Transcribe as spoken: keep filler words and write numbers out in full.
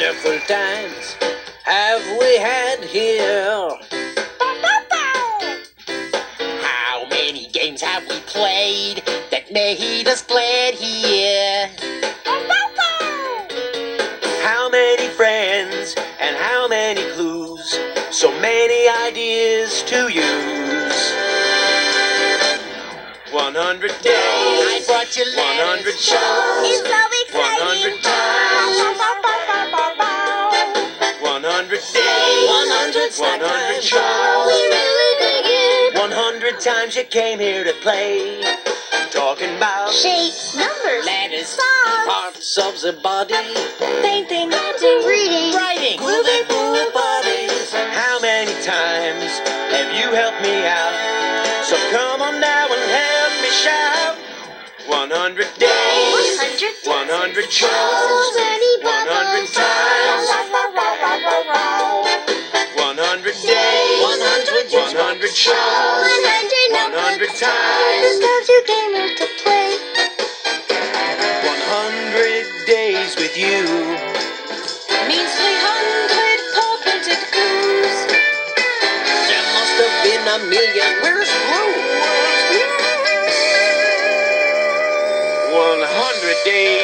wonderful times have we had here? How many games have we played that made us glad here? How many friends and how many clues? So many ideas to use. One hundred days. I brought you One hundred letters. shows. It's so exciting. One hundred times. One hundred days. One hundred One hundred times. shows. We really dig it. One hundred times you came here to play. Talking about Shapes, numbers, Letters. songs, parts of the body. painting, dancing, reading, Writing. moving, moving bodies. How many times have you helped me out? So come on now and help me shout. One hundred days. One hundred One hundred So shows. many One hundred buttons. times. One hundred days. One hundred One hundred shows. One hundred One hundred numbers. times. Because you came here to play. One hundred days with you. Means three hundred paw printed clues. There must have been a million. Where's Blue? One hundred days.